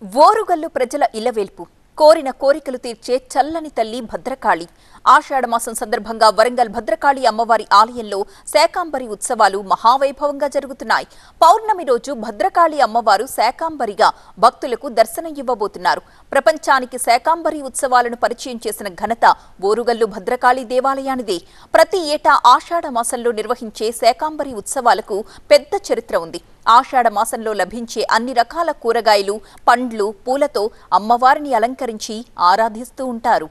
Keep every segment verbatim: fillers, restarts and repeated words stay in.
ఓరుగల్లు ప్రజల ఇలవేల్పు కోరిన కోరికలు తీర్చే చల్లని తల్లి భద్రకాళి ఆషాఢమాసం సందర్భంగా వరంగల్ భద్రకాళి అమ్మవారి ఆలయంలో శాకాంబరి ఉత్సవాలు మహావైభవంగా జరుగుతున్నాయి. పౌర్ణమి రోజు భద్రకాళి అమ్మవారు శాకాంబరిగా భక్తులకు దర్శనం ఇవ్వబోతున్నారు. ప్రపంచానికి శాకాంబరి ఉత్సవాలను పరిచయం చేసిన ఘనత ఓరుగల్లు భద్రకాళి దేవాలయానిదే. ప్రతి ఏటా ఆషాఢ మాసంలో నిర్వహించే శాకాంబరి ఉత్సవాలకు పెద్ద చరిత్ర ఉంది. ఆషాఢ మాసంలో లభించే అన్ని రకాల కూరగాయలు, పండ్లు, పూలతో అమ్మవారిని అలంకరించి ఆరాధిస్తూ ఉంటారు.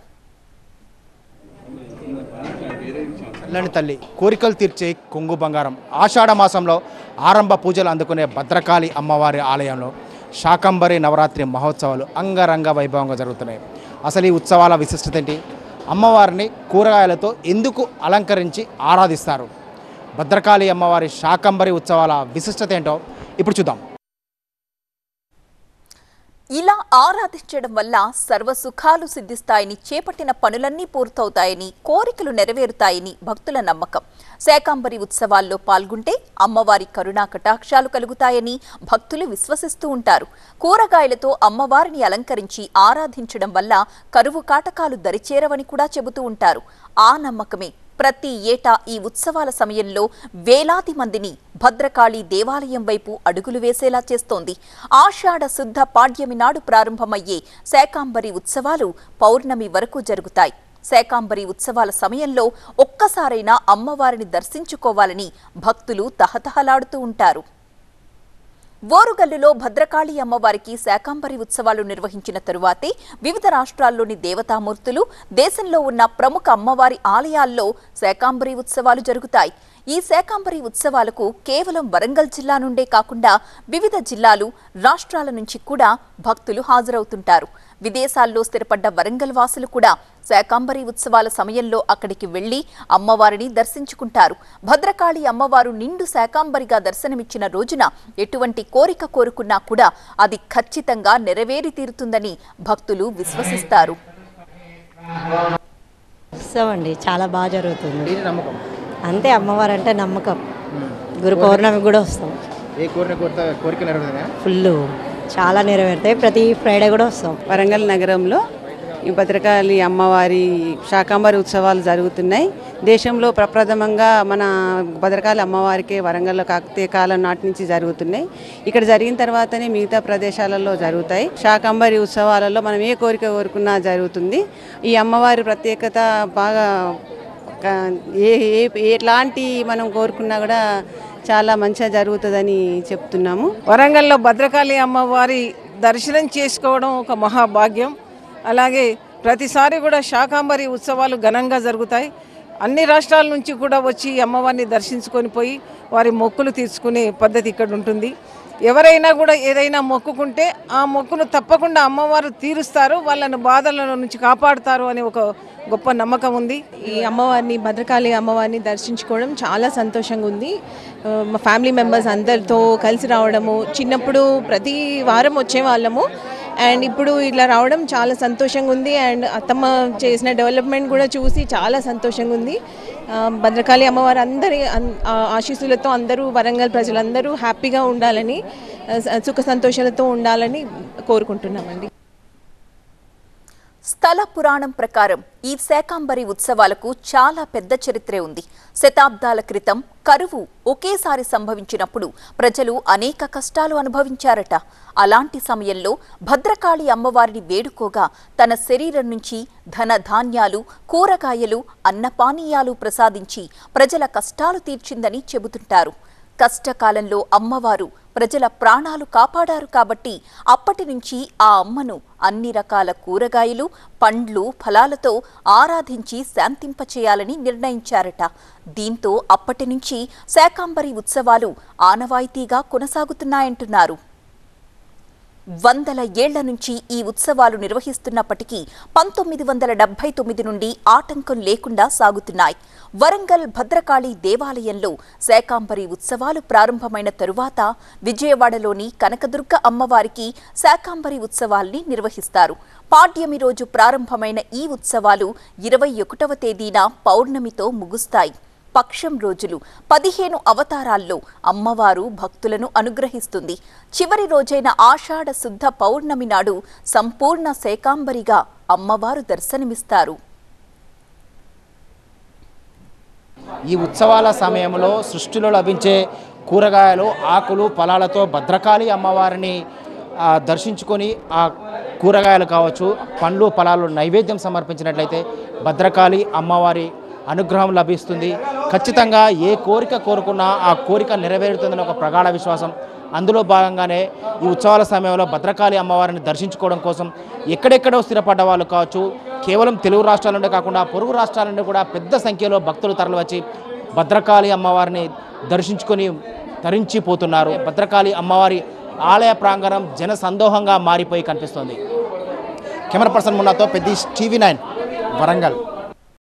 తల్లి కోరికలు తీర్చే కొంగు బంగారం ఆషాఢ మాసంలో ఆరంభ పూజలు అందుకునే భద్రకాళి అమ్మవారి ఆలయంలో శాకంబరి నవరాత్రి మహోత్సవాలు అంగరంగ వైభవంగా జరుగుతున్నాయి. అసలు ఈ ఉత్సవాల విశిష్టత ఏంటి? అమ్మవారిని కూరగాయలతో ఎందుకు అలంకరించి ఆరాధిస్తారు? భద్రకాళి అమ్మవారి శాకంబరి ఉత్సవాల విశిష్టత ఏంటో ఇప్పుడు చూద్దాం. ఇలా ఆరాధించడం వల్ల సర్వసుఖాలు సిద్ధిస్తాయని, చేపట్టిన పనులన్నీ పూర్తవుతాయని, కోరికలు నెరవేరుతాయని భక్తుల నమ్మకం. శాకంబరి ఉత్సవాల్లో పాల్గొంటే అమ్మవారి కరుణా కటాక్షాలు కలుగుతాయని భక్తులు విశ్వసిస్తూ ఉంటారు. కూరగాయలతో అమ్మవారిని అలంకరించి ఆరాధించడం వల్ల కరువు కాటకాలు దరిచేరవని కూడా చెబుతూ ఉంటారు. ఆ నమ్మకమే ప్రతి ఏటా ఈ ఉత్సవాల సమయంలో వేలాది మందిని భద్రకాళి దేవాలయం వైపు అడుగులు వేసేలా చేస్తోంది. ఆషాఢ శుద్ధ పాడ్యమి నాడు ప్రారంభమయ్యే శాకంబరి ఉత్సవాలు పౌర్ణమి వరకు జరుగుతాయి. శాకంబరి ఉత్సవాల సమయంలో ఒక్కసారైనా అమ్మవారిని దర్శించుకోవాలని భక్తులు తహతహలాడుతూ ఉంటారు. ఓరుగల్లులో భద్రకాళి అమ్మవారికి శాకంబరి ఉత్సవాలు నిర్వహించిన తరువాతే వివిధ రాష్ట్రాల్లోని దేవతామూర్తులు, దేశంలో ఉన్న ప్రముఖ అమ్మవారి ఆలయాల్లో శాకంబరి ఉత్సవాలు జరుగుతాయి. ఈ శాకంబరి ఉత్సవాలకు కేవలం వరంగల్ జిల్లా నుండే కాకుండా వివిధ జిల్లాలు, రాష్ట్రాల నుంచి కూడా భక్తులు హాజరవుతుంటారు. విదేశాల్లో స్థిరపడ్డ వరంగల్ వాసులు కూడా శాకంబరి ఉత్సవాల సమయంలో అక్కడికి వెళ్లి అమ్మవారిని దర్శించుకుంటారు. భద్రకాళి అమ్మవారు నిండు శాకంబరిగా దర్శనమిచ్చిన రోజున ఎటువంటి కోరిక కోరుకున్నా కూడా అది ఖచ్చితంగా నెరవేరి తీరుతుందని భక్తులు విశ్వసిస్తారు. చాలా బాగా జరుగుతుంది. అంతే, అమ్మవారు అంటే నమ్మకం. గురు పౌర్ణమి కూడా వస్తాం. ఫుల్ చాలా నెరవేరుతాయి. ప్రతి ఫ్రైడే కూడా వస్తాం. వరంగల్ నగరంలో ఈ భద్రకాళి అమ్మవారి శాకంబరి ఉత్సవాలు జరుగుతున్నాయి. దేశంలో ప్రప్రథమంగా మన భద్రకాళి అమ్మవారికి వరంగల్లో కాకతీయ కాలం నాటి నుంచి జరుగుతున్నాయి. ఇక్కడ జరిగిన తర్వాతనే మిగతా ప్రదేశాలలో జరుగుతాయి. శాకంబరి ఉత్సవాలలో మనం ఏ కోరిక కోరుకున్నా జరుగుతుంది. ఈ అమ్మవారి ప్రత్యేకత బాగా ఏ ఎట్లాంటి మనం కోరుకున్నా కూడా చాలా మంచిగా జరుగుతుందని చెప్తున్నాము. వరంగల్లో భద్రకాళి అమ్మవారి దర్శనం చేసుకోవడం ఒక మహాభాగ్యం. అలాగే ప్రతిసారి కూడా శాకంబరి ఉత్సవాలు ఘనంగా జరుగుతాయి. అన్ని రాష్ట్రాల నుంచి కూడా వచ్చి అమ్మవారిని దర్శించుకొని పోయి వారి మొక్కులు తీర్చుకునే పద్ధతి ఇక్కడ ఉంటుంది. ఎవరైనా కూడా ఏదైనా మొక్కుకుంటే ఆ మొక్కును తప్పకుండా అమ్మవారు తీరుస్తారు, వాళ్ళను బాధల నుంచి కాపాడుతారు అని ఒక గొప్ప నమ్మకం ఉంది. ఈ అమ్మవారిని, భద్రకాళి అమ్మవారిని దర్శించుకోవడం చాలా సంతోషంగా ఉంది. మా ఫ్యామిలీ మెంబర్స్ అందరితో కలిసి రావడము, చిన్నప్పుడు ప్రతి వారం వచ్చేవాళ్ళము, అండ్ ఇప్పుడు ఇలా రావడం చాలా సంతోషంగా ఉంది. అండ్ అత్తమ్మ చేసిన డెవలప్మెంట్ కూడా చూసి చాలా సంతోషంగా ఉంది. భద్రకాళి అమ్మవారి అందరి ఆశీస్సులతో అందరూ, వరంగల్ ప్రజలందరూ హ్యాపీగా ఉండాలని, సుఖ సంతోషాలతో ఉండాలని కోరుకుంటున్నామండి. స్థల పురాణం ప్రకారం ఈ శాకంబరి ఉత్సవాలకు చాలా పెద్ద చరిత్రే ఉంది. శతాబ్దాల క్రితం కరువు ఒకేసారి సంభవించినప్పుడు ప్రజలు అనేక కష్టాలు అనుభవించారట. అలాంటి సమయంలో భద్రకాళి అమ్మవారిని వేడుకోగా తన శరీరం నుంచి ధన ధాన్యాలు, కూరగాయలు, అన్నపానీయాలు ప్రసాదించి ప్రజల కష్టాలు తీర్చిందని చెబుతుంటారు. కష్టకాలంలో అమ్మవారు ప్రజల ప్రాణాలు కాపాడారు కాబట్టి అప్పటి నుంచి ఆ అమ్మను అన్ని రకాల కూరగాయలు, పండ్లు, ఫలాలతో ఆరాధించి శాంతింపచేయాలని నిర్ణయించారట. దీంతో అప్పటి నుంచి శాకంబరి ఉత్సవాలు ఆనవాయితీగా కొనసాగుతున్నాయంటున్నారు. వందల ఏళ్ల నుంచి ఈ ఉత్సవాలు నిర్వహిస్తున్నప్పటికీ పంతొమ్మిది వందల డెబ్బై తొమ్మిది నుండి ఆటంకం లేకుండా సాగుతున్నాయి. వరంగల్ భద్రకాళి దేవాలయంలో శాకంబరి ఉత్సవాలు ప్రారంభమైన తరువాత విజయవాడలోని కనకదుర్గ అమ్మవారికి శాకంబరి ఉత్సవాల్ని నిర్వహిస్తారు. పాడ్యమి రోజు ప్రారంభమైన ఈ ఉత్సవాలు ఇరవై ఒకటవ తేదీన పౌర్ణమితో ముగుస్తాయి. పక్షం రోజులు పదిహేను అవతారాల్లో అమ్మవారు భక్తులను అనుగ్రహిస్తుంది. చివరి రోజైన ఆషాఢ శుద్ధ పౌర్ణమి నాడు సంపూర్ణ శాకాంబరిగా అమ్మవారు దర్శనమిస్తారు. ఈ ఉత్సవాల సమయంలో సృష్టిలో లభించే కూరగాయలు, ఆకులు, ఫలాలతో భద్రకాళి అమ్మవారిని దర్శించుకొని ఆ కూరగాయలు కావచ్చు, పండ్లు, ఫలాలు నైవేద్యం సమర్పించినట్లయితే భద్రకాళి అమ్మవారి అనుగ్రహం లభిస్తుంది. ఖచ్చితంగా ఏ కోరిక కోరుకున్నా ఆ కోరిక నెరవేరుతుందని ఒక ప్రగాఢ విశ్వాసం. అందులో భాగంగానే ఈ ఉత్సవాల సమయంలో భద్రకాళి అమ్మవారిని దర్శించుకోవడం కోసం ఎక్కడెక్కడో స్థిరపడ్డ వాళ్ళు కావచ్చు, కేవలం తెలుగు రాష్ట్రాల నుండి కాకుండా పొరుగు రాష్ట్రాల నుండి కూడా పెద్ద సంఖ్యలో భక్తులు తరలివచ్చి భద్రకాళి అమ్మవారిని దర్శించుకొని తరించిపోతున్నారు. భద్రకాళి అమ్మవారి ఆలయ ప్రాంగణం జన సందోహంగా మారిపోయి కనిపిస్తోంది. కెమెరా పర్సన్ మున్నాతో పెద్ద టీవీ నైన్ వరంగల్.